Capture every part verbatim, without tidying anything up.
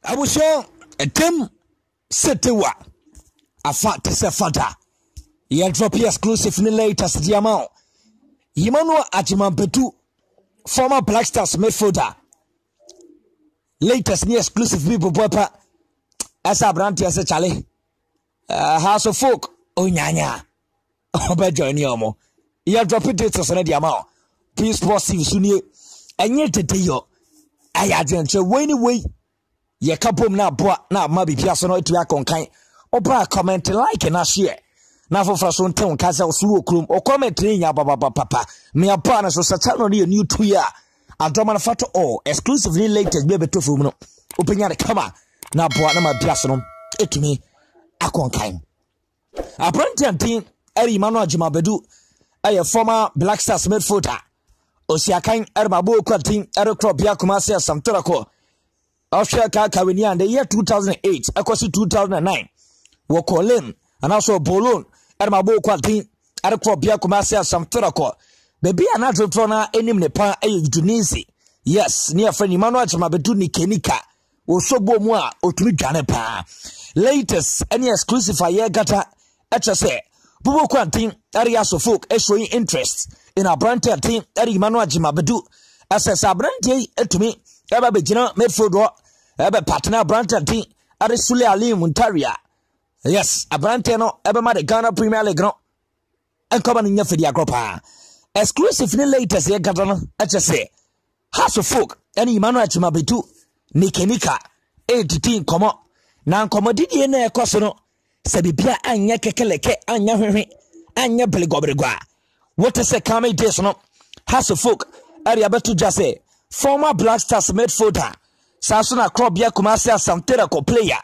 Abusho etem setewa afa tese fata ye drop exclusive ni latest Agyemang Agyemang Agyemang Badu former Black Stars midfielder latest ni exclusive people bopa asa branti asa chale uh, house of folk onyanya oba join yomo ye drop details na Agyemang please positive sunie enye tete yo ayajenche weni we ye kapom na boa na ma bibia so no etu akonkan oba comment like na share na fofra so ntem kaza osu okrum o comment nya baba papa me apa na so sacha no ne new two year adoma na fato all exclusively latest be beto fom no openya de kama na boa na ma bia so no etumi akonkan apprenti antin Agyemang Agyemang Badu a former Black Stars midfielder osiakan ermabo kwatin erekro bia kumase samtorako Offshore Kawini and the year two thousand eight, Ecosi two thousand nine, Wokolin, and also Bolon, Ermabo Quatin, Arakro Biakumasia, some Turako. Baby, another trona, enim nepa, a Udinese. Yes, near friend Agyemang Agyemang Badu ni Kenika, or so bomoa, or to Ganepa. Latest, any exclusive I gata, H S A, Bubo Quantin, areas of folk, showing interest in a brand team, Agyemang Agyemang Badu, as a sabrante to me, Eba Bejina, midfielder. Ebe partner Branton team are Sule Ali Muntaria. Yes, a Branton no ebe ma de Ghana Premier League no. And come in for the Agropa. Exclusive ni latest ye gata H S A. House of folk any Agyemang Agyemang Badu Nikenika eighteen komo. Na komo didi na ekoso no. Se bibia anya kekeleke anya hwehwe anya belegobregwa. What is a coming days no? House of folk area betu jase former Black Stars midfielder Sasuna Krobia Kumasia Samterako player.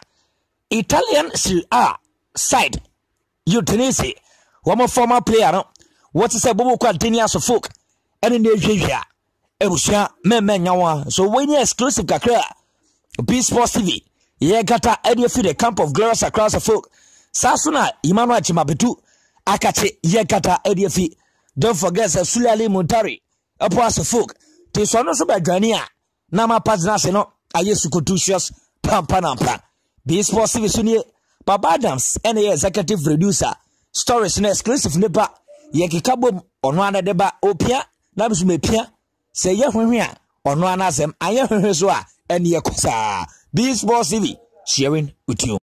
Italian Serie A side. Udinese. One more former player. No? What is a Bobo Quadinias of folk? And in the Asia. Ebusia, men yawa. So when you exclusive Kakra, B Sports T V. Ye gata Eddie the camp of glorious across the folk. Sasuna Agyemang Agyemang Badu. Akache ye gata Eddie. Don't forget Sule Ali Muntari. Upwas of folk. Tisono so by Gania. Nama Pazna no. Aye sukotusius pampanampa. B Sports T V sunie Baba Adams and the executive producer. Stories na exclusive nipa. Ye kikabom ono ana deba opia na bisume pia. Se ye hwehwe a ono ana asem aye hwehwe so a ene ye kosa. B Sports T V sharing with you.